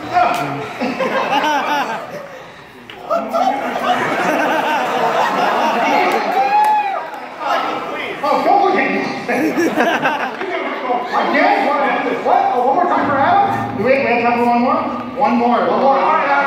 Oh, go again. Again? What? Oh, one more time for Adam? Do we have time for one more? One more. All right.